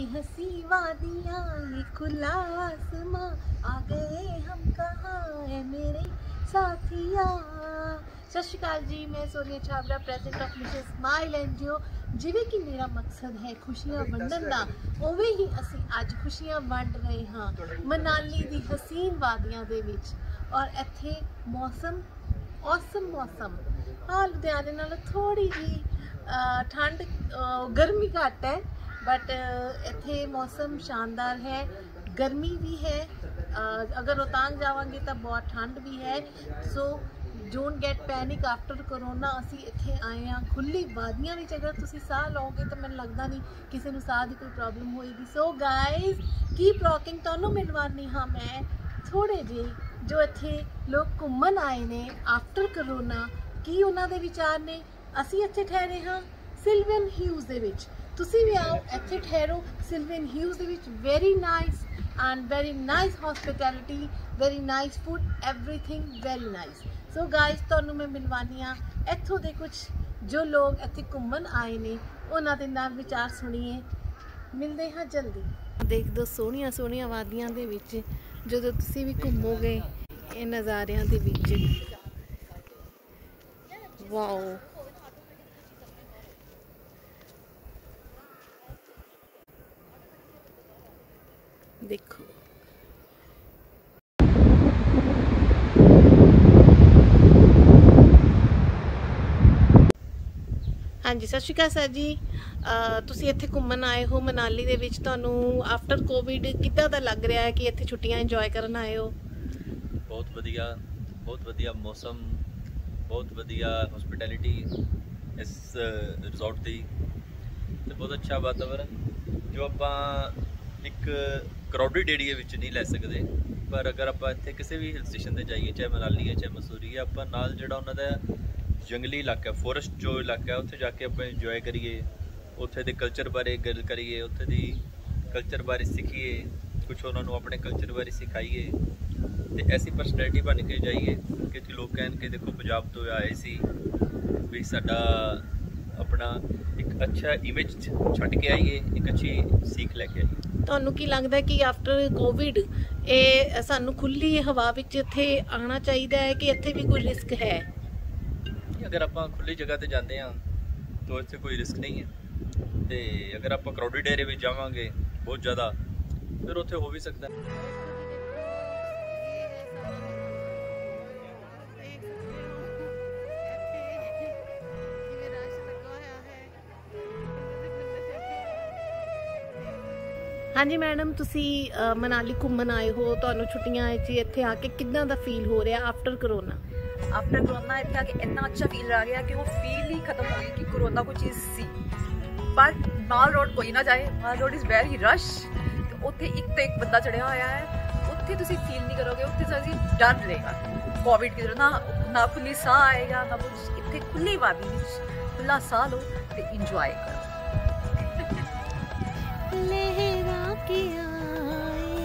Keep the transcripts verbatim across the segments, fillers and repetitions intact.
हंसी वादियाँ ये खुला आसमां, आ गए हम कहाँ है मेरे साथिया। सत श्री अकाल जी, मैं Sonia Chhabra president of mission smile NGO. जिवें कि मेरा मकसद है खुशियां वंडन दा, उवें ही असी अज खुशियां वंड रहे हाँ मनाली दी हसीन वादियां दे विच। और इत्थे मौसम औसम मौसम, हाँ लुधियाने नालों थोड़ी जी ठंड गर्मी घट है, बट इत्थे मौसम शानदार है, गर्मी भी है। अगर रोहतांग जावांगे तो बहुत ठंड भी है। So don't get panic after corona. असी इत्थे आए हैं खुली वादियां विच, अगर तुसी साह लओगे तो मैनूं लगदा नहीं किसी नूं साह दी कोई प्रॉब्लम होएगी। सो गाइज कीप रॉकिंग, तुहानूं मिलवानी हाँ मैं थोड़े जे जो इत्थे लोग घूमन आए ने आफ्टर कोरोना, की उन्हां दे विचार ने। असी इत्थे ठहरे हाँ सिल्वन ह्यूज दे विच, तुसी भी आओ इत्थे ठहरो सिल्वन ह्यूज दे विच। Very nice and very nice hospitality, very nice food, everything very nice. So guys तुहानूं मैं मिलवानी हाँ इत्थों दे कुछ जो लोग इत्थे घूमन आए ने, उन्हां दे नाल विचार सुणीए। मिलदे हाँ जल्दी। देख दो सोहणियां सोहणियां वादियां दे विच जदों तुसी भी घूमोगे ये नज़ारियां दे विच। वाओ, देखो हाँ जी, सत श्री अकाल सर जी। तुसी इत्थे घूमन आए हो मनाली दे विच, तुहानूं आफ्टर कोविड किद्दां दा लग रहा है कि इत्थे छुट्टियां इंजॉय करन आए हो? बहुत वधिया, बहुत वधिया मौसम, बहुत वधिया हॉस्पिटैलिटी इस रिजॉर्ट दी, ते बहुत अच्छा वातावरण जो आपां एक क्राउडेड एरिया विच नहीं लै सकदे। पर अगर आपां इत्थे किसी भी हिल स्टेशन ते जाइए, चाहे मनाली है चाहे मसूरी है, आपां नाल जिहड़ा उन्हां दा जंगली इलाका फॉरेस्ट जो इलाका है उत्थे जाके आपां इंजॉय करिए, उत्थे दे कल्चर बारे गल करिए, उत्थे दी कल्चर बारे सीखिए, कुछ उन्होंने अपने कल्चर बारे सिखाइए, तो ऐसी पर्सनैलिटी बन के जाइए कि लोग कहन के देखो पंजाब तो आए सी भी साडा अपना एक अच्छा इमेज छड्ड के आइए, एक अच्छी सीख लैके आइए। तुहानूं की लगदा कि आफ्टर कोविड ये सानूं खुली हवा विच इत्थे आना चाहिदा है कि इत्थे भी कोई रिस्क है? अगर आप खुली जगह ते जाते हैं तो इत्थे कोई रिस्क नहीं है, तो अगर आप क्राउडेड एरिया में जावांगे बहुत ज़्यादा फिर उत्थे हो भी सकता है। हाँ जी मैडम, तुसी मनाली घूमन आए हो, तुहानूं छुट्टियां इत्थे आके किद्दां दा फील हो रहा आफ्टर कोरोना? आफ्टर कोरोना इत्थे आके इतना अच्छा फील आ गया कि वो फील ही खत्म हो गई कि कोरोना कोई चीज़ सी। पर माल रोड कोई ना जाए, Mall Road is very rush. तो उत्थे एक तो एक बंदा चढ़िया होया है, उत्थे तुसी फील नहीं करोगे, उत्थे तुसी डर रहेगा कोविड की तरह ना ना खुली साह आएगा ना कुछ। इत्थे खुली वादी विच खुला साह लो ते इंजॉय करो। लहरा के आए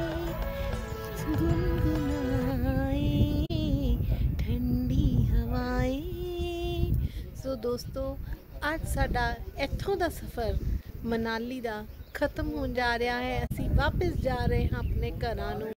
गुनगुनाए ठंडी हवाएं। सो दोस्तों आज साडा इत्थों दा सफ़र मनाली दा खत्म होण जा रहा है। असी वापस जा रहे हैं अपने घरां नूं।